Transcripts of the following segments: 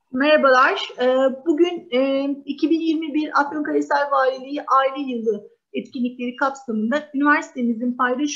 Merhabalar. Bugün 2021 Afyonkarahisar Valiliği Aile Yılı etkinlikleri kapsamında üniversitemizin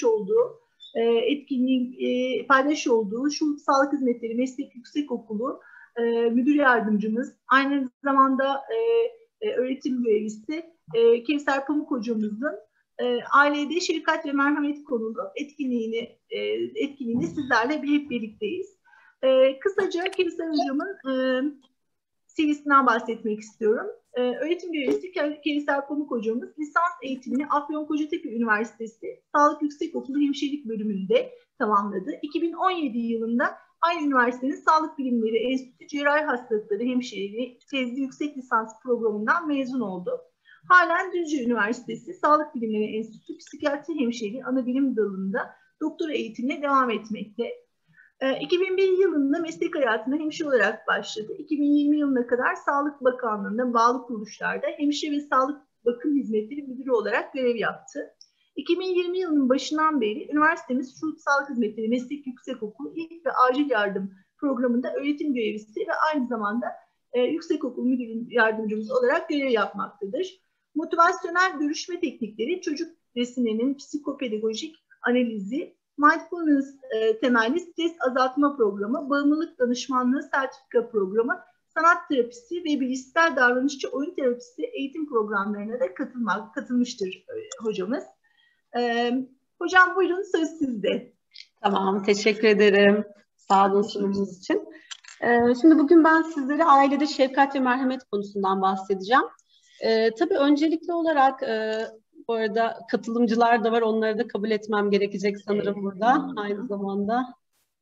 paydaş olduğu Şuhut Sağlık Hizmetleri Meslek Yüksekokulu müdür yardımcımız, aynı zamanda öğretim görevlisi Kevser Pamuk hocamızın ailede şefkat ve merhamet konulu etkinliğini sizlerle hep birlikteyiz. Kısaca Kevser hocamın CV'sinden bahsetmek istiyorum. Öğretim görevlisi Kevser Pamuk hocamız lisans eğitimini Afyonkarahisar Üniversitesi Sağlık Yüksekokulu Hemşirelik bölümünde tamamladı. 2017 yılında aynı üniversitenin Sağlık Bilimleri Enstitüsü Cerrahi Hastalıkları Hemşireliği tezli yüksek lisans programından mezun oldu. Halen Düzce Üniversitesi Sağlık Bilimleri Enstitüsü Psikiyatri Hemşireliği Anabilim dalında doktora eğitimine devam etmekte. 2001 yılında meslek hayatına hemşire olarak başladı. 2020 yılına kadar Sağlık Bakanlığı'nda bağlı kuruluşlarda hemşire ve sağlık bakım hizmetleri müdürü olarak görev yaptı. 2020 yılının başından beri üniversitemiz Şuhut Sağlık Hizmetleri Meslek Yüksekokulu İlk ve Acil Yardım Programı'nda öğretim görevlisi ve aynı zamanda Yüksekokul Müdür Yardımcımız olarak görev yapmaktadır. Motivasyonel görüşme teknikleri, çocuk resimlerinin psikopedagojik analizi, mindfulness temelli stres azaltma programı, bağımlılık danışmanlığı sertifika programı, sanat terapisi ve bilişsel davranışçı oyun terapisi eğitim programlarına da katılmıştır hocamız. Hocam buyurun, söz sizde. Tamam, teşekkür ederim. Sağ olun sunumunuz için. Şimdi bugün ben sizlere ailede şefkat ve merhamet konusundan bahsedeceğim. Tabii öncelikli olarak bu arada katılımcılar da var, onları da kabul etmem gerekecek sanırım burada aynı zamanda.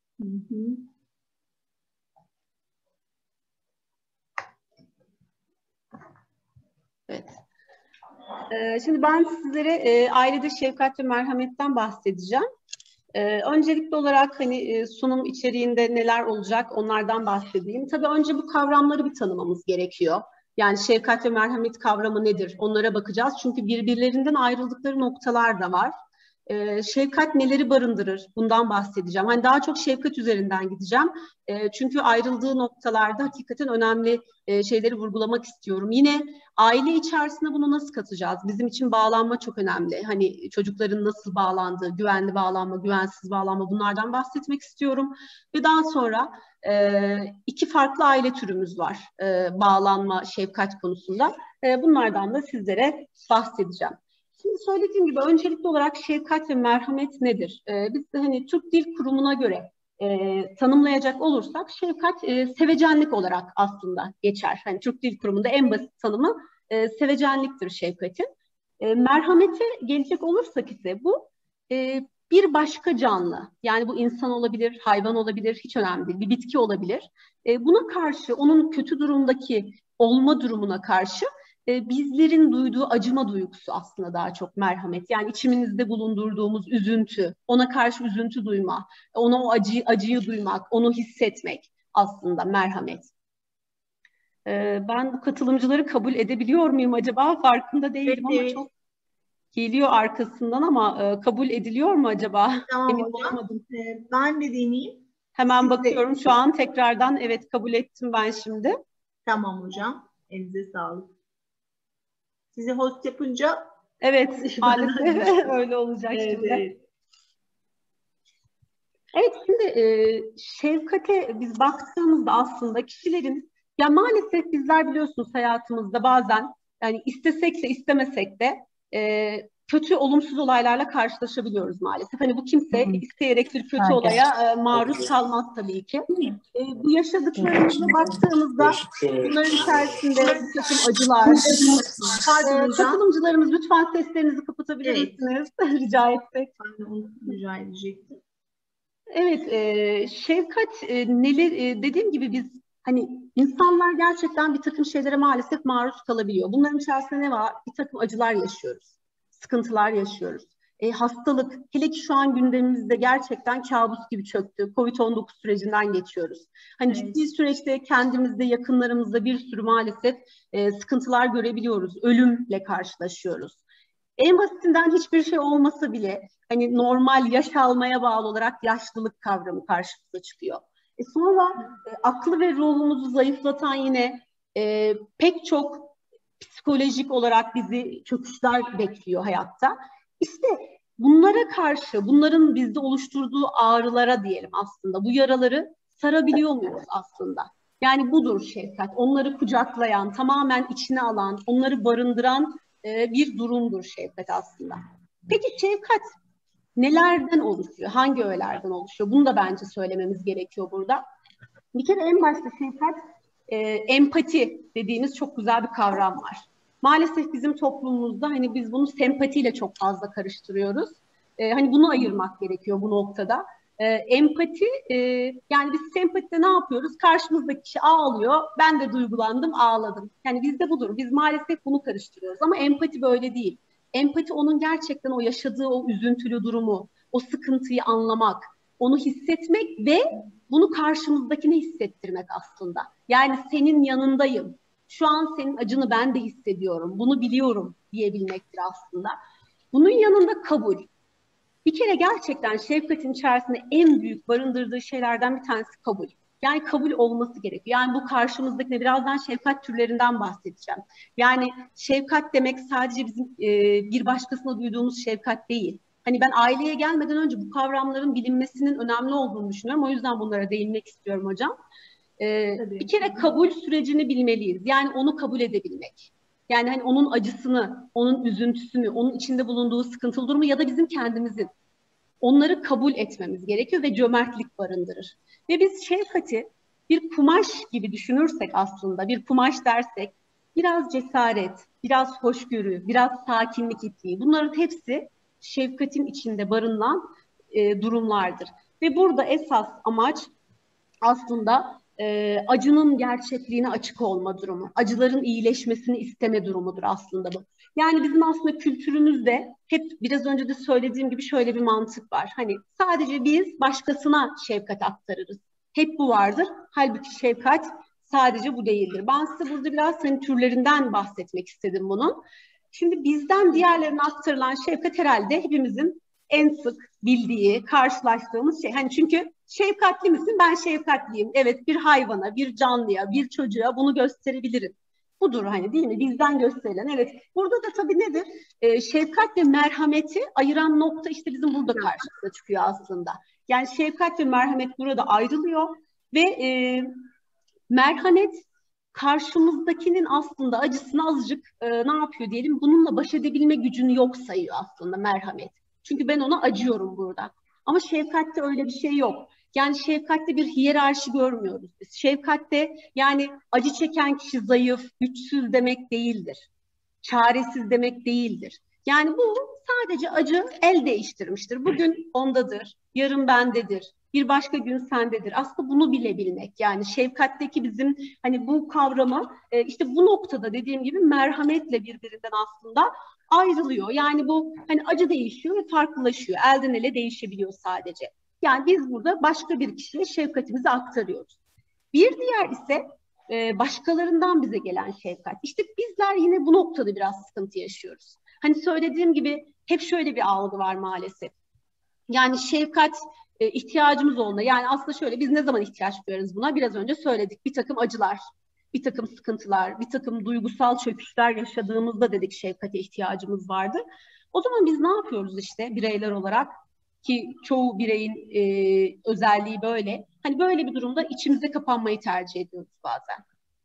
Evet. Şimdi ben sizlere ailede şefkat ve merhametten bahsedeceğim. Öncelikli olarak sunum içeriğinde neler olacak onlardan bahsedeyim. Tabii önce bu kavramları bir tanımamız gerekiyor. Yani şefkat ve merhamet kavramı nedir? Onlara bakacağız. Çünkü birbirlerinden ayrıldıkları noktalar da var. Şefkat neleri barındırır? Bundan bahsedeceğim. Hani daha çok şefkat üzerinden gideceğim. Çünkü ayrıldığı noktalarda hakikaten önemli şeyleri vurgulamak istiyorum. Yine aile içerisinde bunu nasıl katacağız? Bizim için bağlanma çok önemli. Hani çocukların nasıl bağlandığı, güvenli bağlanma, güvensiz bağlanma, bunlardan bahsetmek istiyorum. Ve daha sonra iki farklı aile türümüz var bağlanma, şefkat konusunda. Bunlardan da sizlere bahsedeceğim. Şimdi söylediğim gibi öncelikli olarak şefkat ve merhamet nedir? Biz de Türk Dil Kurumu'na göre tanımlayacak olursak şefkat sevecenlik olarak aslında geçer. Türk Dil Kurumu'nda en basit tanımı sevecenliktir şefkatin. Merhamete gelecek olursak ise bu bir başka canlı, yani bu insan olabilir, hayvan olabilir, hiç önemli değil, bir bitki olabilir. Buna karşı, onun kötü durumdaki olma durumuna karşı bizlerin duyduğu acıma duygusu aslında daha çok merhamet. Yani içimizde bulundurduğumuz üzüntü, ona karşı üzüntü duyma, ona o acıyı duymak, onu hissetmek aslında merhamet. Ben bu katılımcıları kabul edebiliyor muyum acaba? Farkında değilim ama çok geliyor arkasından ama kabul ediliyor mu acaba? Tamam emin olamadım. Ben de deneyeyim. Hemen bakıyorum şu an tekrardan. Evet, kabul ettim ben şimdi. Tamam hocam. Elinize sağlık. Sizi host yapınca evet maalesef öyle olacak şimdi. Evet şimdi şefkate biz baktığımızda aslında kişilerin, ya maalesef bizler biliyorsunuz hayatımızda bazen yani istesek de istemesek de kötü olumsuz olaylarla karşılaşabiliyoruz maalesef. Bu kimse isteyerek bir kötü olaya maruz kalmaz tabii ki. Bu yaşadıklarımıza baktığımızda bunların içerisinde bir takım acılar. Katılımcılarımız lütfen seslerinizi kapatabilir misiniz? Rica etsek. Ben de onu rica edecektim. Evet, şefkat dediğim gibi biz insanlar gerçekten bir takım şeylere maalesef maruz kalabiliyor. Bunların içerisinde ne var? Bir takım acılar yaşıyoruz, sıkıntılar yaşıyoruz. Hastalık, hele ki şu an gündemimizde gerçekten kabus gibi çöktü. Covid-19 sürecinden geçiyoruz. Ciddi süreçte kendimizde, yakınlarımızda bir sürü maalesef sıkıntılar görebiliyoruz. Ölümle karşılaşıyoruz. En basitinden hiçbir şey olmasa bile normal yaş almaya bağlı olarak yaşlılık kavramı karşımıza çıkıyor. Sonra aklı ve ruhumuzu zayıflatan yine pek çok psikolojik olarak bizi çöküşler bekliyor hayatta. İşte bunlara karşı, bunların bizde oluşturduğu ağrılara diyelim aslında, bu yaraları sarabiliyor muyuz aslında? Yani budur şefkat. Onları kucaklayan, tamamen içine alan, onları barındıran bir durumdur şefkat aslında. Peki şefkat nelerden oluşuyor? Hangi öğelerden oluşuyor? Bunu da bence söylememiz gerekiyor burada. Bir kere en başta şefkat, empati dediğimiz çok güzel bir kavram var. Maalesef bizim toplumumuzda hani biz bunu sempatiyle çok fazla karıştırıyoruz. Hani bunu ayırmak gerekiyor bu noktada. Empati, yani biz sempatide ne yapıyoruz? Karşımızdaki kişi ağlıyor, ben de duygulandım, ağladım. Yani bizde budur. Biz maalesef bunu karıştırıyoruz ama empati böyle değil. Empati onun gerçekten o yaşadığı o üzüntülü durumu, o sıkıntıyı anlamak, onu hissetmek ve bunu karşımızdakine hissettirmek aslında. Yani senin yanındayım. Şu an senin acını ben de hissediyorum. Bunu biliyorum diyebilmektir aslında. Bunun yanında kabul. Bir kere gerçekten şefkatin içerisinde en büyük barındırdığı şeylerden bir tanesi kabul. Yani kabul olması gerekiyor. Yani bu karşımızdakine, birazdan şefkat türlerinden bahsedeceğim. Yani şefkat demek sadece bizim bir başkasına duyduğumuz şefkat değil. Hani ben aileye gelmeden önce bu kavramların bilinmesinin önemli olduğunu düşünüyorum. O yüzden bunlara değinmek istiyorum hocam. Bir kere kabul sürecini bilmeliyiz. Yani onu kabul edebilmek. Yani hani onun acısını, onun üzüntüsünü, onun içinde bulunduğu sıkıntılı durumu ya da bizim kendimizin, onları kabul etmemiz gerekiyor ve cömertlik barındırır. Ve biz şefkati bir kumaş gibi düşünürsek aslında, bir kumaş dersek, biraz cesaret, biraz hoşgörü, biraz sakinlik ipliği, bunların hepsi şefkatin içinde barınan durumlardır. Ve burada esas amaç aslında acının gerçekliğine açık olma durumu, acıların iyileşmesini isteme durumudur aslında bu. Yani bizim aslında kültürümüzde hep biraz önce de söylediğim gibi şöyle bir mantık var. Hani sadece biz başkasına şefkat aktarırız. Hep bu vardır. Halbuki şefkat sadece bu değildir. Ben size burada biraz hani türlerinden bahsetmek istedim bunun. Şimdi bizden diğerlerine aktarılan şefkat herhalde hepimizin en sık bildiği, karşılaştığımız şey. Hani çünkü şefkatli misin? Ben şefkatliyim. Evet, bir hayvana, bir canlıya, bir çocuğa bunu gösterebilirim. Budur hani, değil mi? Bizden gösterilen. Evet. Burada da tabii nedir? Şefkat ve merhameti ayıran nokta işte bizim burada karşımıza çıkıyor aslında. Yani şefkat ve merhamet burada ayrılıyor ve merhamet karşımızdakinin aslında acısını azıcık ne yapıyor diyelim, bununla baş edebilme gücünü yok sayıyor aslında merhamet. Çünkü ben ona acıyorum burada. Ama şefkatte öyle bir şey yok. Yani şefkatte bir hiyerarşi görmüyoruz biz. Şefkatte yani acı çeken kişi zayıf, güçsüz demek değildir. Çaresiz demek değildir. Yani bu sadece acı el değiştirmiştir. Bugün ondadır, yarın bendedir, bir başka gün sendedir. Aslında bunu bilebilmek, yani şefkatteki bizim hani bu kavramı işte bu noktada dediğim gibi merhametle birbirinden aslında ayrılıyor. Yani bu hani acı değişiyor ve farklılaşıyor. Elden ele değişebiliyor sadece. Yani biz burada başka bir kişiye şefkatimizi aktarıyoruz. Bir diğer ise başkalarından bize gelen şefkat. İşte bizler yine bu noktada biraz sıkıntı yaşıyoruz. Hani söylediğim gibi hep şöyle bir algı var maalesef. Yani şefkat ihtiyacımız olduğunda, yani aslında şöyle, biz ne zaman ihtiyaç duyarız buna? Biraz önce söyledik. Bir takım acılar, bir takım sıkıntılar, bir takım duygusal çöküşler yaşadığımızda dedik şefkate ihtiyacımız vardı. O zaman biz ne yapıyoruz işte bireyler olarak? Ki çoğu bireyin özelliği böyle. Hani böyle bir durumda içimize kapanmayı tercih ediyoruz bazen.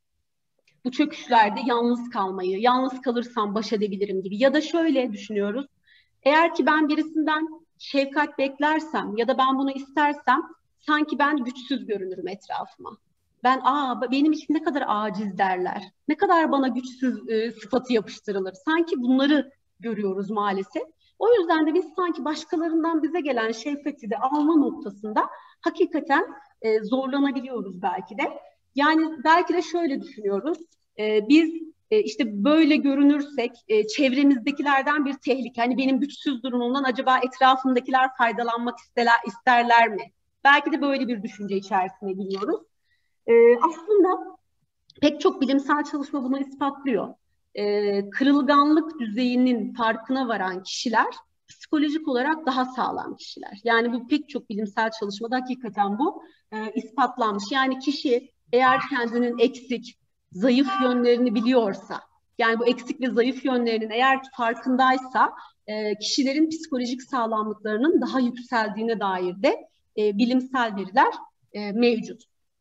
Bu çöküşlerde yalnız kalmayı, yalnız kalırsam baş edebilirim gibi. Ya da şöyle düşünüyoruz. Eğer ki ben birisinden şefkat beklersem ya da ben bunu istersem sanki ben güçsüz görünürüm etrafıma. Benim için ne kadar aciz derler. Ne kadar bana güçsüz sıfatı yapıştırılır. Sanki bunları görüyoruz maalesef. O yüzden de biz sanki başkalarından bize gelen şefkati de alma noktasında hakikaten zorlanabiliyoruz belki de. Yani belki de şöyle düşünüyoruz. Biz işte böyle görünürsek çevremizdekilerden bir tehlike. Hani benim güçsüz durumumdan acaba etrafımdakiler faydalanmak isterler mi? Belki de böyle bir düşünce içerisine giriyoruz. Aslında pek çok bilimsel çalışma bunu ispatlıyor. Kırılganlık düzeyinin farkına varan kişiler psikolojik olarak daha sağlam kişiler. Yani bu pek çok bilimsel çalışmada hakikaten bu ispatlanmış. Yani kişi eğer kendinin eksik, zayıf yönlerini biliyorsa, yani bu eksik ve zayıf yönlerinin eğer farkındaysa kişilerin psikolojik sağlamlıklarının daha yükseldiğine dair de bilimsel veriler mevcut.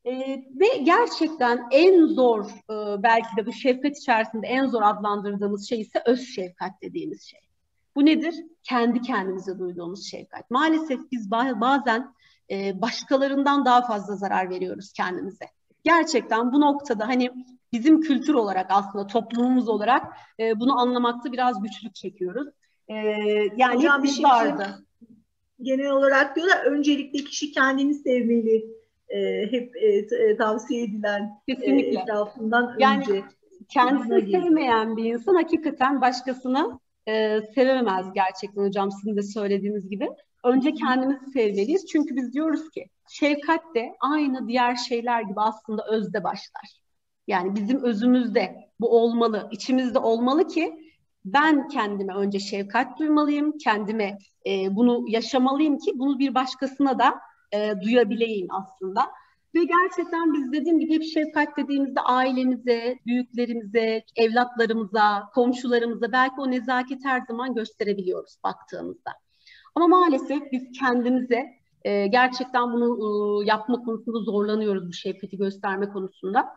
Ve gerçekten en zor, belki de bu şefkat içerisinde en zor adlandırdığımız şey ise öz şefkat dediğimiz şey. Bu nedir? Kendi kendimize duyduğumuz şefkat. Maalesef biz bazen başkalarından daha fazla zarar veriyoruz kendimize. Gerçekten bu noktada hani bizim kültür olarak aslında toplumumuz olarak bunu anlamakta biraz güçlük çekiyoruz. Yani hocam, bir şey vardı. Genel olarak diyorlar öncelikle kişi kendini sevmeli. Hep tavsiye edilen etrafından yani önce. Kendisini sevmeyen bir insan hakikaten başkasını sevemez gerçekten hocam, sizin de söylediğiniz gibi. Önce kendimizi sevmeliyiz. Çünkü biz diyoruz ki şefkat de aynı diğer şeyler gibi aslında özde başlar. Yani bizim özümüzde bu olmalı, içimizde olmalı ki ben kendime önce şefkat duymalıyım, kendime bunu yaşamalıyım ki bunu bir başkasına da duyabileyim aslında. Ve gerçekten biz dediğim gibi hep şefkat dediğimizde ailemize, büyüklerimize, evlatlarımıza, komşularımıza belki o nezaketi her zaman gösterebiliyoruz baktığımızda. Ama maalesef biz kendimize gerçekten bunu yapma konusunda zorlanıyoruz, bu şefkati gösterme konusunda.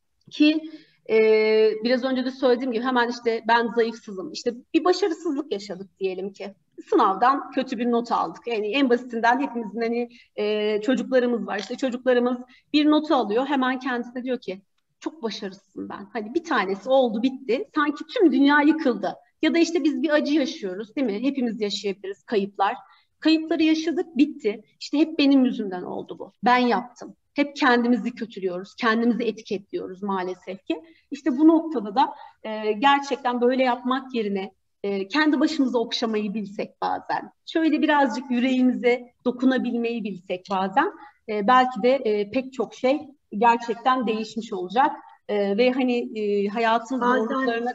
Ki biraz önce de söylediğim gibi hemen işte ben zayıfsızım, işte bir başarısızlık yaşadık diyelim ki. Sınavdan kötü bir not aldık. Yani en basitinden hepimizin hani çocuklarımız var. İşte çocuklarımız bir notu alıyor. Hemen kendisine diyor ki çok başarısızım ben. Hani bir tanesi oldu bitti. Sanki tüm dünya yıkıldı. Ya da işte biz bir acı yaşıyoruz değil mi? Hepimiz yaşayabiliriz kayıplar. Kayıpları yaşadık bitti. İşte hep benim yüzümden oldu bu. Ben yaptım. Hep kendimizi kötülüyoruz, kendimizi etiketliyoruz maalesef ki. İşte bu noktada da gerçekten böyle yapmak yerine kendi başımıza okşamayı bilsek bazen, şöyle birazcık yüreğimize dokunabilmeyi bilsek bazen, belki de pek çok şey gerçekten değişmiş olacak. Ve hani hayatın zorluklarına...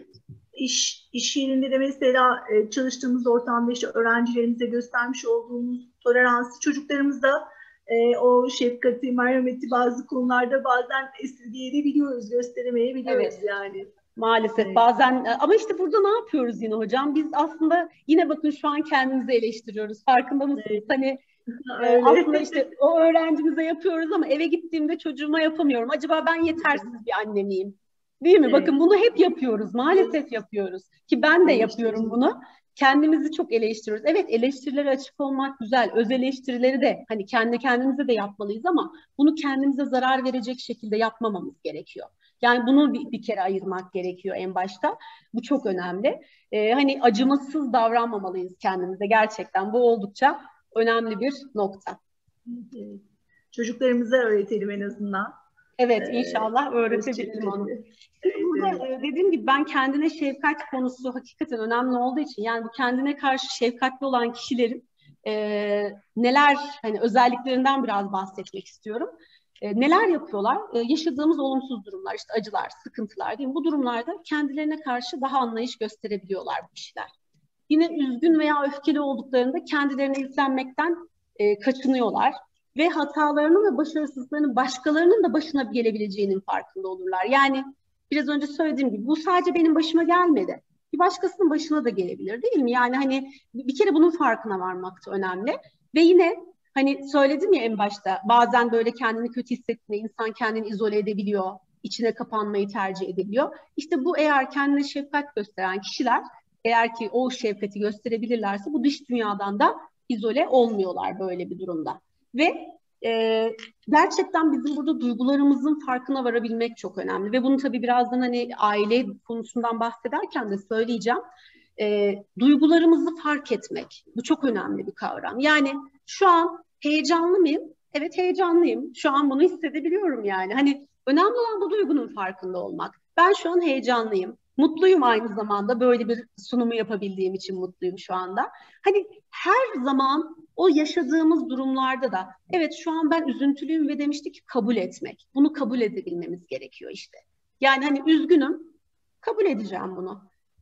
İş yerinde de mesela çalıştığımız ortamda işte öğrencilerimize göstermiş olduğumuz toleransı çocuklarımızda o şefkati, merhameti bazı konularda bazen esirgeyebiliyoruz, gösteremeyebiliyoruz evet. Yani. Maalesef bazen ama işte burada ne yapıyoruz yine hocam? Biz aslında yine bakın şu an kendimizi eleştiriyoruz. Farkında mısınız? Evet. Hani aslında işte o öğrencimize yapıyoruz ama eve gittiğimde çocuğuma yapamıyorum. Acaba ben yetersiz bir anne miyim? Değil mi? Evet. Bakın bunu hep yapıyoruz. Maalesef yapıyoruz. Ki ben de yapıyorum bunu. Kendimizi çok eleştiriyoruz. Evet, eleştirilere açık olmak güzel. Öz eleştirileri de hani kendi kendimize de yapmalıyız ama bunu kendimize zarar verecek şekilde yapmamamız gerekiyor. Yani bunu bir kere ayırmak gerekiyor en başta. Bu çok önemli. Hani acımasız davranmamalıyız kendimize. Gerçekten bu oldukça önemli bir nokta. Çocuklarımıza öğretelim en azından. Evet, inşallah öğretebilirim onu. Burada dediğim gibi ben kendine şefkat konusu hakikaten önemli olduğu için, yani bu kendine karşı şefkatli olan kişilerin neler, hani özelliklerinden biraz bahsetmek istiyorum. Neler yapıyorlar? Yaşadığımız olumsuz durumlar, işte acılar, sıkıntılar değil mi? Bu durumlarda kendilerine karşı daha anlayış gösterebiliyorlar bu kişiler. Yine üzgün veya öfkeli olduklarında kendilerine yüklenmekten kaçınıyorlar. Ve hatalarının ve başarısızlıklarının başkalarının da başına gelebileceğinin farkında olurlar. Yani biraz önce söylediğim gibi bu sadece benim başıma gelmedi. Bir başkasının başına da gelebilir değil mi? Yani hani bir kere bunun farkına varmak da önemli. Ve yine hani söyledim ya en başta, bazen böyle kendini kötü hissettiğinde insan kendini izole edebiliyor, içine kapanmayı tercih edebiliyor. İşte bu, eğer kendine şefkat gösteren kişiler, eğer ki o şefkati gösterebilirlerse bu dış dünyadan da izole olmuyorlar böyle bir durumda. Ve gerçekten bizim burada duygularımızın farkına varabilmek çok önemli. Ve bunu tabii birazdan hani aile konusundan bahsederken de söyleyeceğim. Duygularımızı fark etmek. Bu çok önemli bir kavram. Yani şu an heyecanlı mıyım? Evet, heyecanlıyım. Şu an bunu hissedebiliyorum yani. Hani önemli olan bu duygunun farkında olmak. Ben şu an heyecanlıyım. Mutluyum aynı zamanda. Böyle bir sunumu yapabildiğim için mutluyum şu anda. Hani her zaman o yaşadığımız durumlarda da evet şu an ben üzüntülüyüm ve demiştik kabul etmek. Bunu kabul edebilmemiz gerekiyor işte. Yani hani üzgünüm, kabul edeceğim bunu.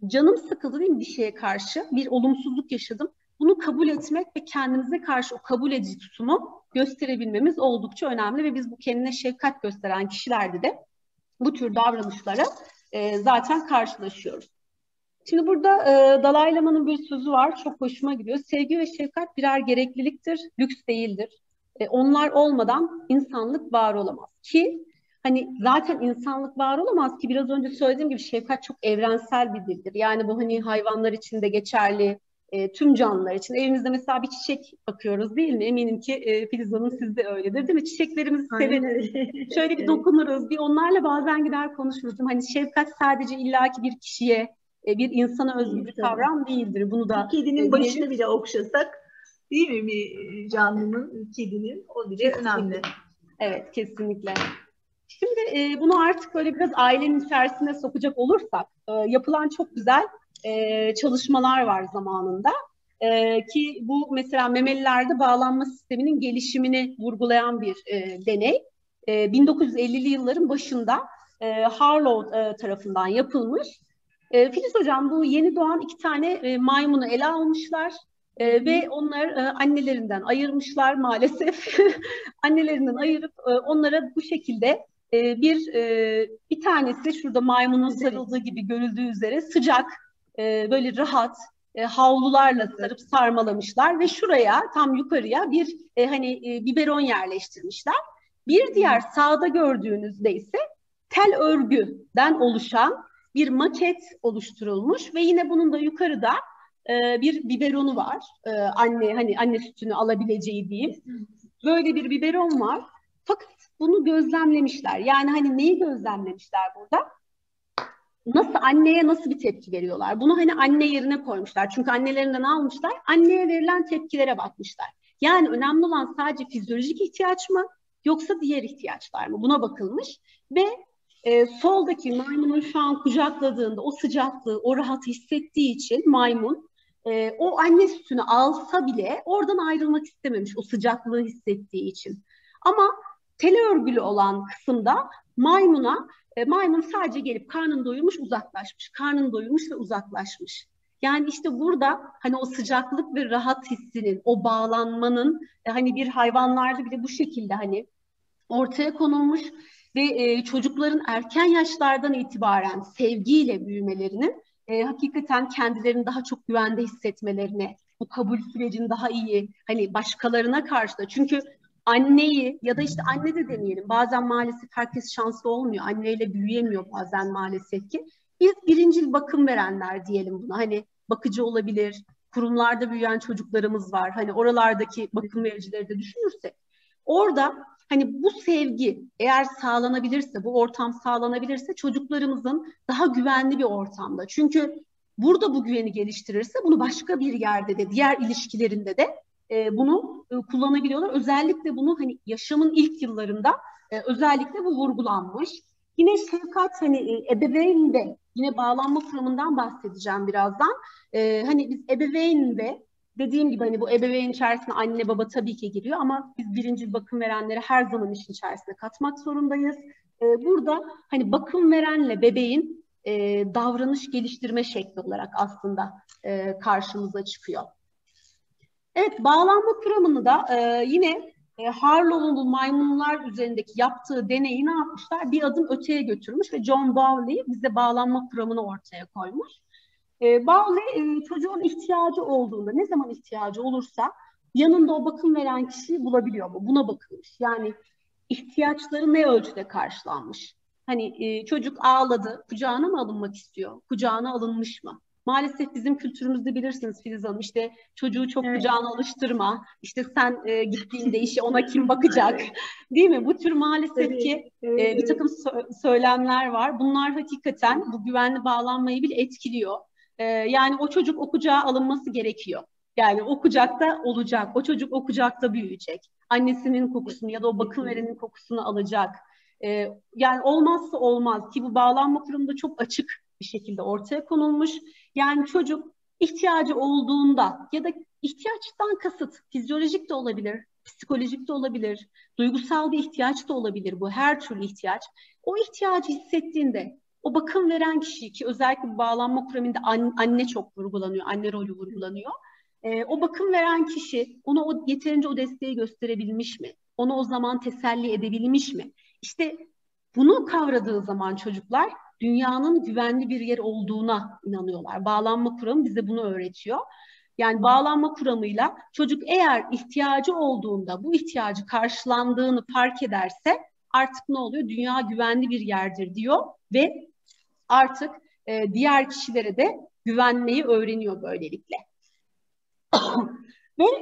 canım sıkıldı değil mi bir şeye karşı, bir olumsuzluk yaşadım. Bunu kabul etmek ve kendimize karşı o kabul edici tutumu gösterebilmemiz oldukça önemli ve biz bu kendine şefkat gösteren kişilerde de bu tür davranışlara zaten karşılaşıyoruz. Şimdi burada Dalai Lama'nın bir sözü var, çok hoşuma gidiyor. Sevgi ve şefkat birer gerekliliktir, lüks değildir. Onlar olmadan insanlık var olamaz. Ki hani zaten insanlık var olamaz ki biraz önce söylediğim gibi şefkat çok evrensel bir dildir. Yani bu hani hayvanlar için de geçerli, tüm canlılar için. Evimizde mesela bir çiçek bakıyoruz değil mi? Eminim ki Filiz Hanım siz de öyledir değil mi? Çiçeklerimizi severiz. Şöyle bir dokunuruz, bir onlarla bazen gider konuşuruz. Hani şefkat sadece illaki bir kişiye, bir insana özgü bir kavram değildir. Bunu da bir kedinin başını bile okşasak değil mi bir canlının, kedinin o bile kesinlikle önemli. Evet, kesinlikle. Şimdi bunu artık böyle biraz ailenin içerisine sokacak olursak yapılan çok güzel çalışmalar var zamanında. Ki bu mesela memelilerde bağlanma sisteminin gelişimini vurgulayan bir deney. 1950'li yılların başında Harlow tarafından yapılmış. Filiz Hocam bu yeni doğan 2 tane maymunu ele almışlar ve onlar annelerinden ayırmışlar maalesef. Annelerinden ayırıp onlara bu şekilde bir tanesi şurada maymunun sarıldığı gibi görüldüğü üzere sıcak, böyle rahat havlularla sarıp sarmalamışlar ve şuraya tam yukarıya bir biberon yerleştirmişler. Bir diğer sağda gördüğünüzde ise tel örgüden oluşan bir maket oluşturulmuş ve yine bunun da yukarıda bir biberonu var. Anne sütünü alabileceği diyeyim. Böyle bir biberon var. Fakat bunu gözlemlemişler. Yani hani neyi gözlemlemişler burada? Anneye nasıl bir tepki veriyorlar? Bunu hani anne yerine koymuşlar. Çünkü annelerinden almışlar. Anneye verilen tepkilere bakmışlar. Yani önemli olan sadece fizyolojik ihtiyaç mı? Yoksa diğer ihtiyaçlar mı? Buna bakılmış. Ve soldaki maymunun şu an kucakladığında o sıcaklığı, o rahatı hissettiği için maymun o anne sütünü alsa bile oradan ayrılmak istememiş o sıcaklığı hissettiği için. Ama tel örgülü olan kısımda maymun sadece gelip karnını doyurmuş, uzaklaşmış. Karnını doyurmuş ve uzaklaşmış. Yani işte burada hani o sıcaklık ve rahat hissinin, o bağlanmanın hani bir hayvanlarda bile bu şekilde hani ortaya konulmuş ve çocukların erken yaşlardan itibaren sevgiyle büyümelerinin hakikaten kendilerini daha çok güvende hissetmelerine, bu kabul sürecini daha iyi hani başkalarına karşı da çünkü anneyi ya da işte anne de demeyelim bazen maalesef herkes şanslı olmuyor. Anneyle büyüyemiyor bazen maalesef ki. Biz birincil bakım verenler diyelim buna. Hani bakıcı olabilir, kurumlarda büyüyen çocuklarımız var. Hani oralardaki bakım vericileri de düşünürsek. Orada hani bu sevgi eğer sağlanabilirse, bu ortam sağlanabilirse çocuklarımızın daha güvenli bir ortamda. Çünkü burada bu güveni geliştirirse bunu başka bir yerde de, diğer ilişkilerinde de bunu kullanabiliyorlar. Özellikle bunu hani yaşamın ilk yıllarında özellikle bu vurgulanmış. Yine şefkat hani ebeveynde yine bağlanma kuramından bahsedeceğim birazdan. Hani biz ebeveynde dediğim gibi hani bu ebeveyn içerisinde anne baba tabii ki giriyor ama biz birinci bakım verenleri her zaman işin içerisine katmak zorundayız. Burada hani bakım verenle bebeğin davranış geliştirme şekli olarak aslında karşımıza çıkıyor. Evet, bağlanma kuramını da yine Harlow'un maymunlar üzerindeki yaptığı deneyi ne yapmışlar? Bir adım öteye götürmüş ve John Bowley bize bağlanma kuramını ortaya koymuş. Bowley çocuğun ihtiyacı olduğunda, ne zaman ihtiyacı olursa yanında o bakım veren kişiyi bulabiliyor mu? Buna bakılmış. Yani ihtiyaçları ne ölçüde karşılanmış? Hani çocuk ağladı, kucağına mı alınmak istiyor? Kucağına alınmış mı? Maalesef bizim kültürümüzde bilirsiniz Filiz Hanım, işte çocuğu çok kucağına alıştırma, işte sen gittiğinde işe ona kim bakacak, değil mi? Bu tür maalesef ki bir takım söylemler var. Bunlar hakikaten bu güvenli bağlanmayı bile etkiliyor. Yani o çocuk o kucağa alınması gerekiyor. Yani o kucakta olacak, o çocuk o kucakta büyüyecek. Annesinin kokusunu ya da o bakım verenin kokusunu alacak. Yani olmazsa olmaz ki bu bağlanma kuramında çok açık bir şekilde ortaya konulmuş. Yani çocuk ihtiyacı olduğunda ya da ihtiyaçtan kasıt fizyolojik de olabilir, psikolojik de olabilir, duygusal bir ihtiyaç da olabilir bu her türlü ihtiyaç. O ihtiyacı hissettiğinde o bakım veren kişi, ki özellikle bu bağlanma kuramında anne çok vurgulanıyor, anne rolü vurgulanıyor. O bakım veren kişi ona yeterince o desteği gösterebilmiş mi? Onu o zaman teselli edebilmiş mi? İşte bunu kavradığı zaman çocuklar dünyanın güvenli bir yer olduğuna inanıyorlar. Bağlanma kuramı bize bunu öğretiyor. Yani bağlanma kuramıyla çocuk eğer ihtiyacı olduğunda bu ihtiyacı karşılandığını fark ederse artık ne oluyor? Dünya güvenli bir yerdir diyor ve artık diğer kişilere de güvenmeyi öğreniyor böylelikle. Ve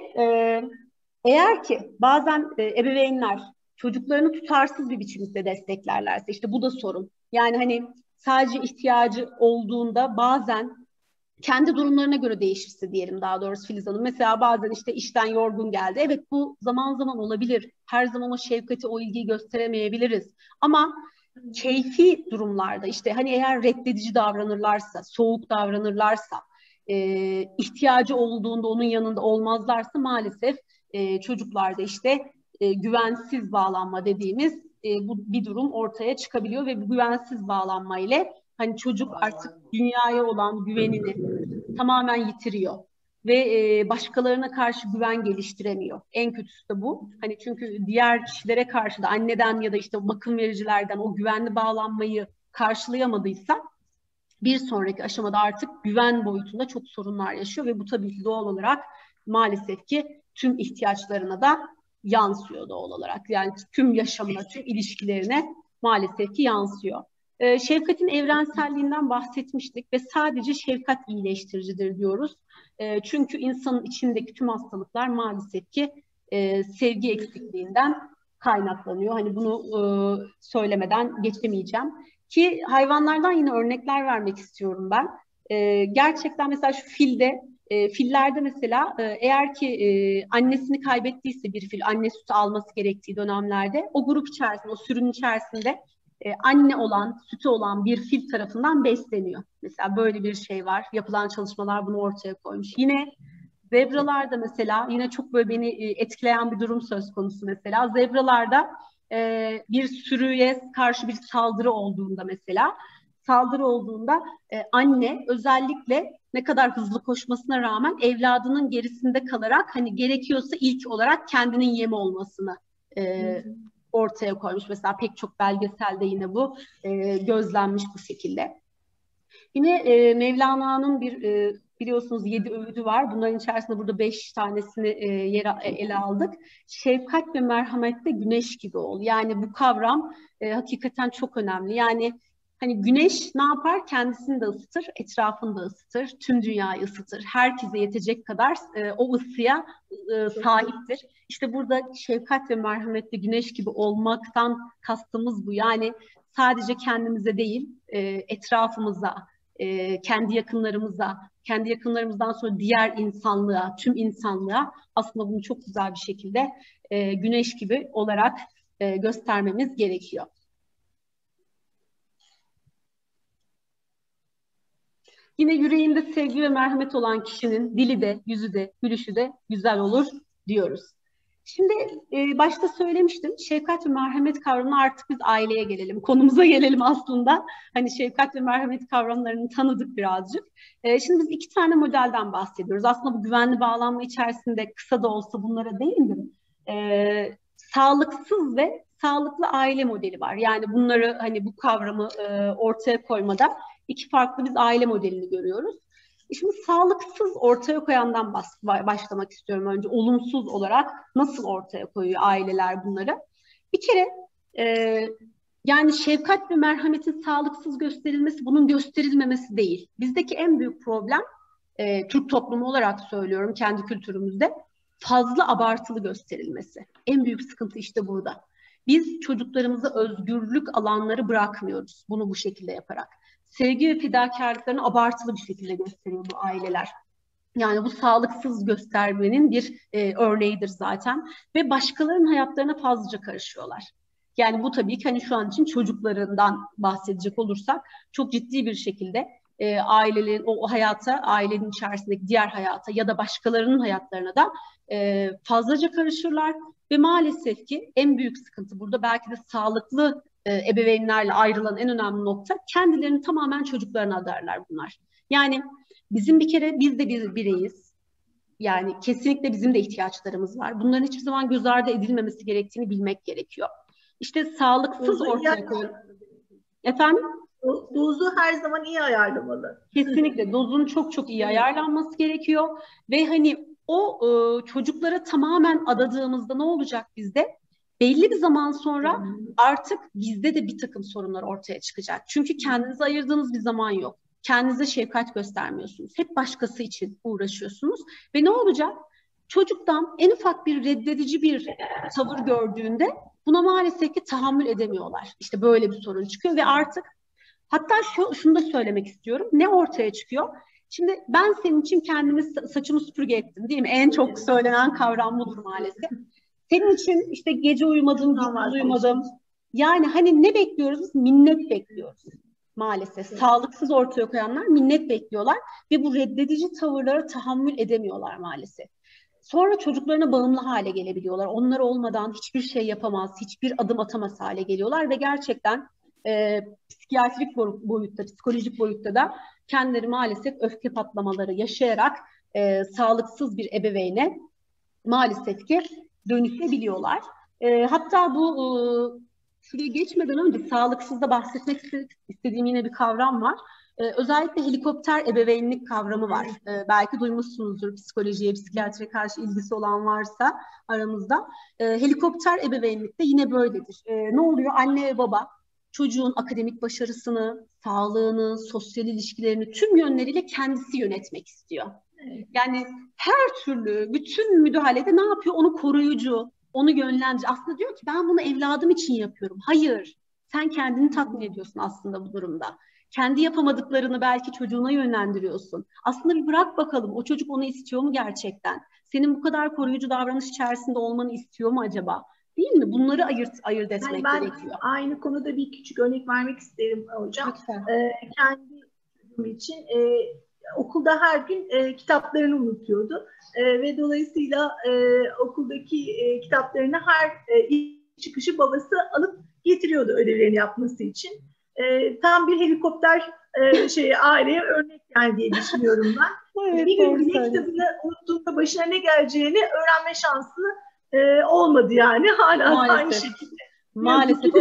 eğer ki bazen ebeveynler çocuklarını tutarsız bir biçimde desteklerlerse, işte bu da sorun. Yani hani sadece ihtiyacı olduğunda bazen kendi durumlarına göre değişirse diyelim, daha doğrusu Filiz Hanım. Mesela bazen işte işten yorgun geldi. Evet, bu zaman zaman olabilir. Her zaman o şefkati, o ilgiyi gösteremeyebiliriz. Ama keyfi durumlarda, işte hani eğer reddedici davranırlarsa, soğuk davranırlarsa, ihtiyacı olduğunda onun yanında olmazlarsa maalesef çocuklarda işte güvensiz bağlanma dediğimiz bu bir durum ortaya çıkabiliyor ve bu güvensiz bağlanma ile hani çocuk artık dünyaya olan güvenini tamamen yitiriyor ve başkalarına karşı güven geliştiremiyor. En kötüsü de bu. Hani çünkü diğer kişilere karşı da anneden ya da işte bakım vericilerden o güvenli bağlanmayı karşılayamadıysa bir sonraki aşamada artık güven boyutunda çok sorunlar yaşıyor ve bu tabii ki doğal olarak maalesef ki tüm ihtiyaçlarına da yansıyor doğal olarak. Yani tüm yaşamına, tüm ilişkilerine maalesef ki yansıyor. Şefkatin evrenselliğinden bahsetmiştik ve sadece şefkat iyileştiricidir diyoruz. Çünkü insanın içindeki tüm hastalıklar maalesef ki sevgi eksikliğinden kaynaklanıyor. Hani bunu söylemeden geçemeyeceğim. Ki hayvanlardan yine örnekler vermek istiyorum ben. Gerçekten mesela şu fillerde mesela eğer ki annesini kaybettiyse bir fil, anne sütü alması gerektiği dönemlerde o grup içerisinde, o sürünün içerisinde anne olan, sütü olan bir fil tarafından besleniyor. Mesela böyle bir şey var. Yapılan çalışmalar bunu ortaya koymuş. Yine zebralarda mesela yine çok böyle beni etkileyen bir durum söz konusu mesela. Zebralarda bir sürüye karşı bir saldırı olduğunda anne özellikle ne kadar hızlı koşmasına rağmen evladının gerisinde kalarak hani gerekiyorsa ilk olarak kendinin yemi olmasını ortaya koymuş. Mesela pek çok belgeselde yine bu gözlenmiş bu şekilde. Yine Mevlana'nın biliyorsunuz 7 öğüdü var. Bunların içerisinde burada 5 tanesini ele aldık. Şefkat ve merhamette güneş gibi ol. Yani bu kavram hakikaten çok önemli. Yani hani güneş ne yapar? Kendisini de ısıtır, etrafını da ısıtır, tüm dünyayı ısıtır. Herkese yetecek kadar o ısıya sahiptir. İşte burada şefkat ve merhametli güneş gibi olmaktan kastımız bu. Yani sadece kendimize değil, etrafımıza, kendi yakınlarımızdan sonra diğer insanlığa, tüm insanlığa aslında bunu çok güzel bir şekilde güneş gibi olarak göstermemiz gerekiyor. Yine yüreğinde sevgi ve merhamet olan kişinin dili de, yüzü de, gülüşü de güzel olur diyoruz. Şimdi başta söylemiştim, şefkat ve merhamet kavramına artık biz aileye gelelim, konumuza gelelim aslında. Hani şefkat ve merhamet kavramlarını tanıdık birazcık. Şimdi biz 2 tane modelden bahsediyoruz. Aslında bu güvenli bağlanma içerisinde kısa da olsa bunlara değindim. Sağlıksız ve sağlıklı aile modeli var. Yani bunları hani bu kavramı ortaya koymada 2 farklı biz aile modelini görüyoruz. Şimdi sağlıksız ortaya koyandan başlamak istiyorum önce. Olumsuz olarak nasıl ortaya koyuyor aileler bunları? Bir kere yani şefkat ve merhametin sağlıksız gösterilmesi, bunun gösterilmemesi değil. Bizdeki en büyük problem, Türk toplumu olarak söylüyorum, kendi kültürümüzde fazla abartılı gösterilmesi. En büyük sıkıntı işte burada. Biz çocuklarımıza özgürlük alanları bırakmıyoruz bunu bu şekilde yaparak. Sevgi ve fedakarlıklarını abartılı bir şekilde gösteriyor bu aileler. Yani bu sağlıksız göstermenin bir örneğidir zaten. Ve başkalarının hayatlarına fazlaca karışıyorlar. Yani bu tabii ki hani şu an için çocuklarından bahsedecek olursak çok ciddi bir şekilde ailelerin o hayata, ailenin içerisindeki diğer hayata ya da başkalarının hayatlarına da fazlaca karışırlar. Ve maalesef ki en büyük sıkıntı burada belki de sağlıklı ebeveynlerle ayrılan en önemli nokta, kendilerini tamamen çocuklarına adarlar bunlar. Yani bizim bir kere, biz de bir bireyiz. Yani kesinlikle bizim de ihtiyaçlarımız var. Bunların hiçbir zaman göz ardı edilmemesi gerektiğini bilmek gerekiyor. İşte sağlıksız ortaya koyulan... Efendim? Dozu her zaman iyi ayarlamalı. Kesinlikle dozun çok çok iyi ayarlanması gerekiyor ve hani o çocuklara tamamen adadığımızda ne olacak bizde? Belli bir zaman sonra artık bizde de bir takım sorunlar ortaya çıkacak. Çünkü kendinize ayırdığınız bir zaman yok. Kendinize şefkat göstermiyorsunuz. Hep başkası için uğraşıyorsunuz ve ne olacak? Çocuktan en ufak bir reddedici bir tavır gördüğünde buna maalesef ki tahammül edemiyorlar. İşte böyle bir sorun çıkıyor ve artık, hatta şunu da söylemek istiyorum. Ne ortaya çıkıyor? Şimdi ben senin için kendimi, saçımı süpürge ettim değil mi? En çok söylenen kavram budur maalesef. Senin için işte gece uyumadım, gündüz uyumadım. Yani hani ne bekliyoruz biz? Minnet bekliyoruz maalesef. Sağlıksız ortaya koyanlar minnet bekliyorlar ve bu reddedici tavırlara tahammül edemiyorlar maalesef. Sonra çocuklarına bağımlı hale gelebiliyorlar. Onlar olmadan hiçbir şey yapamaz, hiçbir adım atamaz hale geliyorlar ve gerçekten psikiyatrik boyutta, psikolojik boyutta da kendileri maalesef öfke patlamaları yaşayarak sağlıksız bir ebeveyne maalesef ki dönüşebiliyorlar. Hatta bu şuraya geçmeden önce sağlıksızda bahsetmek istediğim yine bir kavram var. Özellikle helikopter ebeveynlik kavramı var. Belki duymuşsunuzdur, psikolojiye, psikiyatriye karşı ilgisi olan varsa aramızda. Helikopter ebeveynlikte yine böyledir. Ne oluyor? Anne ve baba çocuğun akademik başarısını, sağlığını, sosyal ilişkilerini tüm yönleriyle kendisi yönetmek istiyor. Yani her türlü, bütün müdahalede ne yapıyor? Onu koruyucu, onu yönlendirici. Aslında diyor ki ben bunu evladım için yapıyorum. Hayır, sen kendini tatmin ediyorsun aslında bu durumda. Kendi yapamadıklarını belki çocuğuna yönlendiriyorsun. Aslında bir bırak bakalım, o çocuk onu istiyor mu gerçekten? Senin bu kadar koruyucu davranış içerisinde olmanı istiyor mu acaba? Değil mi? Bunları ayırt etmek gerekiyor. Aynı konuda bir küçük örnek vermek isterim hocam. Kendi çocuğum için okulda her gün kitaplarını unutuyordu. Ve dolayısıyla okuldaki kitaplarını her çıkışı babası alıp getiriyordu ödevlerini yapması için. Tam bir helikopter aileye örnek yani diye düşünüyorum ben. Evet, bir gün bile kitabını unuttuğunda başına ne geleceğini öğrenme şansı olmadı yani. Hala maalesef. Aynı şekilde. Maalesef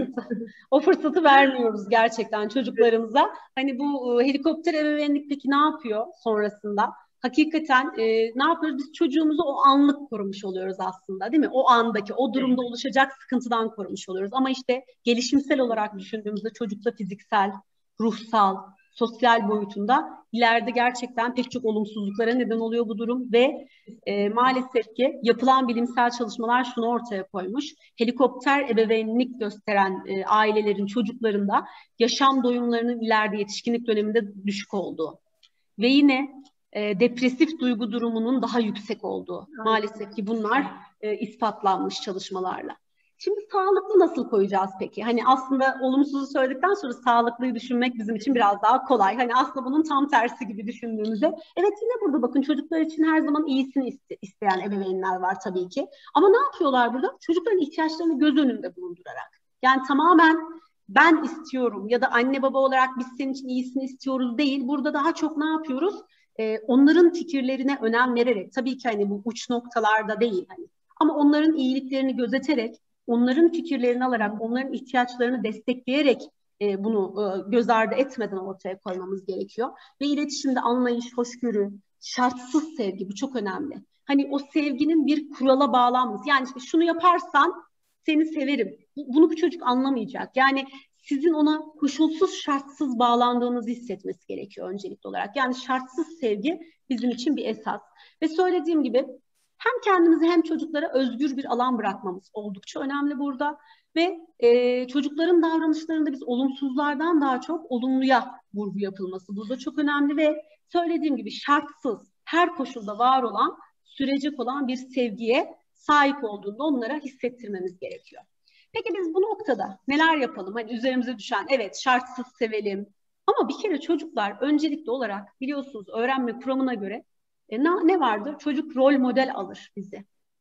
o fırsatı vermiyoruz gerçekten çocuklarımıza. Hani bu helikopter ebeveynlik peki ne yapıyor sonrasında? Hakikaten ne yapıyoruz? Biz çocuğumuzu o anlık korumuş oluyoruz aslında, değil mi? O andaki, o durumda oluşacak sıkıntıdan korumuş oluyoruz. Ama işte gelişimsel olarak düşündüğümüzde çocukta fiziksel, ruhsal, sosyal boyutunda ileride gerçekten pek çok olumsuzluklara neden oluyor bu durum ve maalesef ki yapılan bilimsel çalışmalar şunu ortaya koymuş. Helikopter ebeveynlik gösteren ailelerin çocuklarında yaşam doyumlarının ileride yetişkinlik döneminde düşük olduğu ve yine depresif duygu durumunun daha yüksek olduğu. Maalesef ki bunlar ispatlanmış çalışmalarla. Şimdi sağlıklı nasıl koyacağız peki? Hani aslında olumsuzu söyledikten sonra sağlıklıyı düşünmek bizim için biraz daha kolay. Hani aslında bunun tam tersi gibi düşündüğümüzde. Evet, yine burada bakın çocuklar için her zaman iyisini isteyen ebeveynler var tabii ki. Ama ne yapıyorlar burada? Çocukların ihtiyaçlarını göz önünde bulundurarak. Yani tamamen ben istiyorum ya da anne baba olarak biz senin için iyisini istiyoruz değil. Burada daha çok ne yapıyoruz? Onların fikirlerine önem vererek, tabii ki hani bu uç noktalarda değil hani, ama onların iyiliklerini gözeterek, onların fikirlerini alarak, onların ihtiyaçlarını destekleyerek bunu göz ardı etmeden ortaya koymamız gerekiyor. Ve iletişimde anlayış, hoşgörü, şartsız sevgi, bu çok önemli. Hani o sevginin bir kurala bağlanması. Yani işte şunu yaparsan seni severim. Bunu bu çocuk anlamayacak. Yani sizin ona koşulsuz, şartsız bağlandığınızı hissetmesi gerekiyor öncelikli olarak. Yani şartsız sevgi bizim için bir esas. Ve söylediğim gibi hem kendimizi hem çocuklara özgür bir alan bırakmamız oldukça önemli burada. Ve çocukların davranışlarında biz olumsuzlardan daha çok olumluya vurgu yapılması burada çok önemli. Ve söylediğim gibi şartsız, her koşulda var olan, sürecek olan bir sevgiye sahip olduğunda onlara hissettirmemiz gerekiyor. Peki biz bu noktada neler yapalım? Hani üzerimize düşen, evet şartsız sevelim. Ama bir kere çocuklar öncelikli olarak biliyorsunuz öğrenme kuramına göre ne vardır? Çocuk rol model alır bize.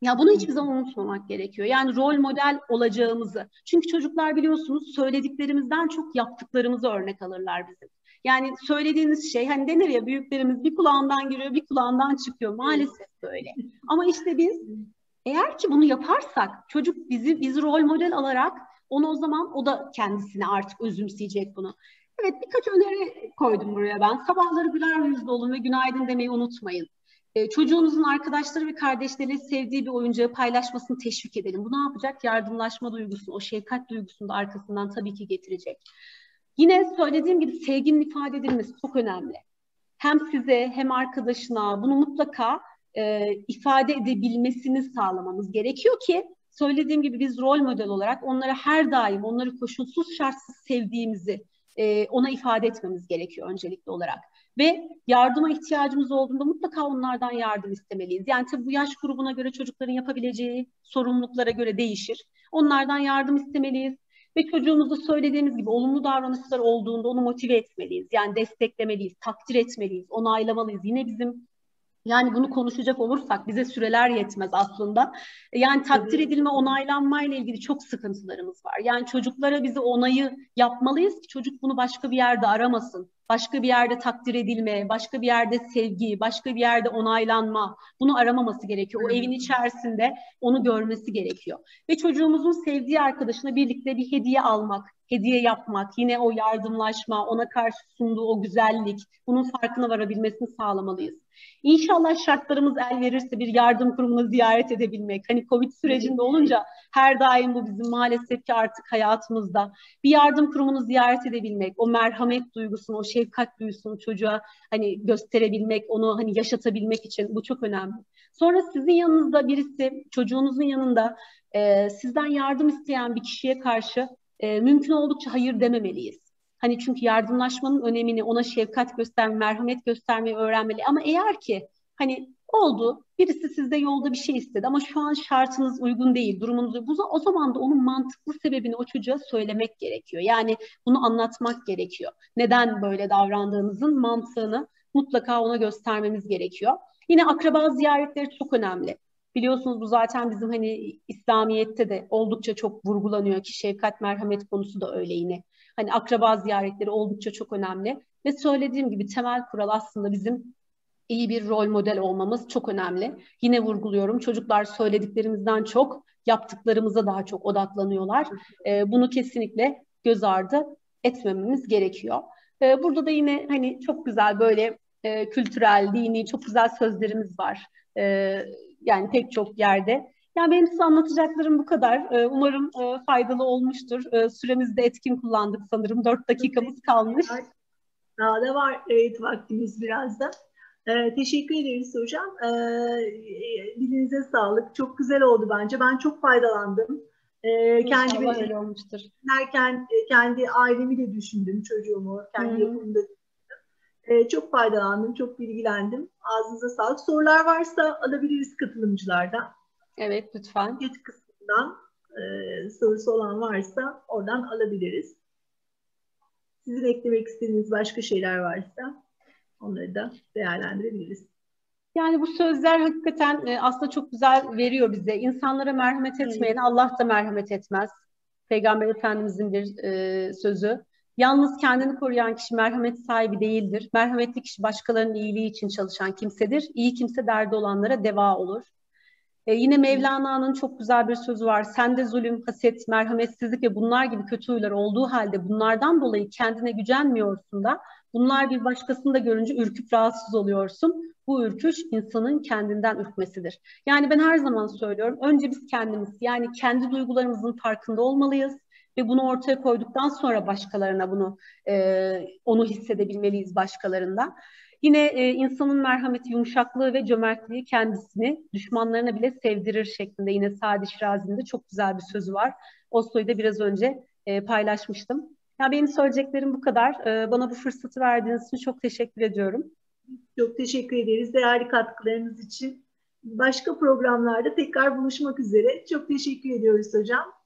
Ya bunu hiçbir zaman unutmamak gerekiyor. Yani rol model olacağımızı. Çünkü çocuklar biliyorsunuz söylediklerimizden çok yaptıklarımızı örnek alırlar bizim. Yani söylediğiniz şey hani denir ya büyüklerimiz bir kulağından giriyor bir kulağından çıkıyor. Maalesef böyle. Ama işte biz eğer ki bunu yaparsak çocuk bizi rol model alarak onu o zaman o da kendisine artık özümseyecek bunu. Evet birkaç öneri koydum buraya ben. Sabahları güler yüzlü olun ve günaydın demeyi unutmayın. Çocuğunuzun arkadaşları ve kardeşleriyle sevdiği bir oyuncağı paylaşmasını teşvik edelim. Bu ne yapacak? Yardımlaşma duygusunu, o şefkat duygusunu da arkasından tabii ki getirecek. Yine söylediğim gibi sevginin ifade edilmesi çok önemli. Hem size hem arkadaşına bunu mutlaka ifade edebilmesini sağlamamız gerekiyor ki söylediğim gibi biz rol model olarak onlara her daim onları koşulsuz şartsız sevdiğimizi ona ifade etmemiz gerekiyor öncelikli olarak. Ve yardıma ihtiyacımız olduğunda mutlaka onlardan yardım istemeliyiz. Yani tabii bu yaş grubuna göre çocukların yapabileceği sorumluluklara göre değişir. Onlardan yardım istemeliyiz. Ve çocuğumuza söylediğimiz gibi olumlu davranışlar olduğunda onu motive etmeliyiz. Yani desteklemeliyiz, takdir etmeliyiz, onaylamalıyız. Yine bizim yani bunu konuşacak olursak bize süreler yetmez aslında. Yani takdir edilme, onaylanma ile ilgili çok sıkıntılarımız var. Yani çocuklara bize onayı yapmalıyız ki çocuk bunu başka bir yerde aramasın. Başka bir yerde takdir edilme, başka bir yerde sevgi, başka bir yerde onaylanma. Bunu aramaması gerekiyor. O evin içerisinde onu görmesi gerekiyor. Ve çocuğumuzun sevdiği arkadaşına birlikte bir hediye almak, hediye yapmak, yine o yardımlaşma, ona karşı sunduğu o güzellik, bunun farkına varabilmesini sağlamalıyız. İnşallah şartlarımız el verirse bir yardım kurumunu ziyaret edebilmek. Hani Covid sürecinde olunca her daim bu bizim maalesef ki artık hayatımızda. Bir yardım kurumunu ziyaret edebilmek, o merhamet duygusunu, o şefkat duygusunu çocuğa hani gösterebilmek, onu hani yaşatabilmek için bu çok önemli. Sonra sizin yanınızda birisi, çocuğunuzun yanında sizden yardım isteyen bir kişiye karşı mümkün oldukça hayır dememeliyiz. Hani çünkü yardımlaşmanın önemini, ona şefkat gösterme, merhamet göstermeyi öğrenmeli. Ama eğer ki hani oldu, birisi sizde yolda bir şey istedi ama şu an şartınız uygun değil, durumunuz uygun. O zaman da onun mantıklı sebebini o çocuğa söylemek gerekiyor. Yani bunu anlatmak gerekiyor. Neden böyle davrandığınızın mantığını mutlaka ona göstermemiz gerekiyor. Yine akraba ziyaretleri çok önemli. Biliyorsunuz bu zaten bizim hani İslamiyet'te de oldukça çok vurgulanıyor ki şefkat, merhamet konusu da öyle yine. Hani akraba ziyaretleri oldukça çok önemli. Ve söylediğim gibi temel kural aslında bizim iyi bir rol model olmamız çok önemli. Yine vurguluyorum çocuklar söylediklerimizden çok yaptıklarımıza daha çok odaklanıyorlar. Bunu kesinlikle göz ardı etmememiz gerekiyor. Burada da yine hani çok güzel böyle kültürel, dini çok güzel sözlerimiz var. Yani pek çok yerde. Yani benim size anlatacaklarım bu kadar. Umarım faydalı olmuştur. Süremizi de etkin kullandık sanırım. 4 dakikamız kalmış. Daha da var evet vaktimiz biraz da. Teşekkür ederiz hocam. Dilinize sağlık. Çok güzel oldu bence. Ben çok faydalandım. İnşallah öyle olmuştur. Kendi ailemi de düşündüm, çocuğumu, kendi yapımda. Çok faydalandım, çok bilgilendim. Ağzınıza sağlık. Sorular varsa alabiliriz katılımcılardan. Evet, lütfen. Chat kısmından sorusu olan varsa oradan alabiliriz. Sizin eklemek istediğiniz başka şeyler varsa onları da değerlendirebiliriz. Yani bu sözler hakikaten aslında çok güzel veriyor bize. İnsanlara merhamet etmeyen Allah da merhamet etmez. Peygamber Efendimizin bir sözü. Yalnız kendini koruyan kişi merhamet sahibi değildir. Merhametli kişi başkalarının iyiliği için çalışan kimsedir. İyi kimse derdi olanlara deva olur. Yine Mevlana'nın çok güzel bir sözü var. Sende zulüm, haset, merhametsizlik ve bunlar gibi kötü huylar olduğu halde bunlardan dolayı kendine gücenmiyorsun da bunlar bir başkasını da görünce ürküp rahatsız oluyorsun. Bu ürküş insanın kendinden ürkmesidir. Yani ben her zaman söylüyorum. Önce biz kendimiz yani kendi duygularımızın farkında olmalıyız ve bunu ortaya koyduktan sonra başkalarına bunu onu hissedebilmeliyiz başkalarında. Yine insanın merhameti, yumuşaklığı ve cömertliği kendisini düşmanlarına bile sevdirir şeklinde yine Sadi Şirazi'nin de çok güzel bir sözü var. Oslo'yu da biraz önce paylaşmıştım. Ya benim söyleyeceklerim bu kadar. Bana bu fırsatı verdiğiniz için çok teşekkür ediyorum. Çok teşekkür ederiz değerli katkılarınız için. Başka programlarda tekrar buluşmak üzere. Çok teşekkür ediyoruz hocam.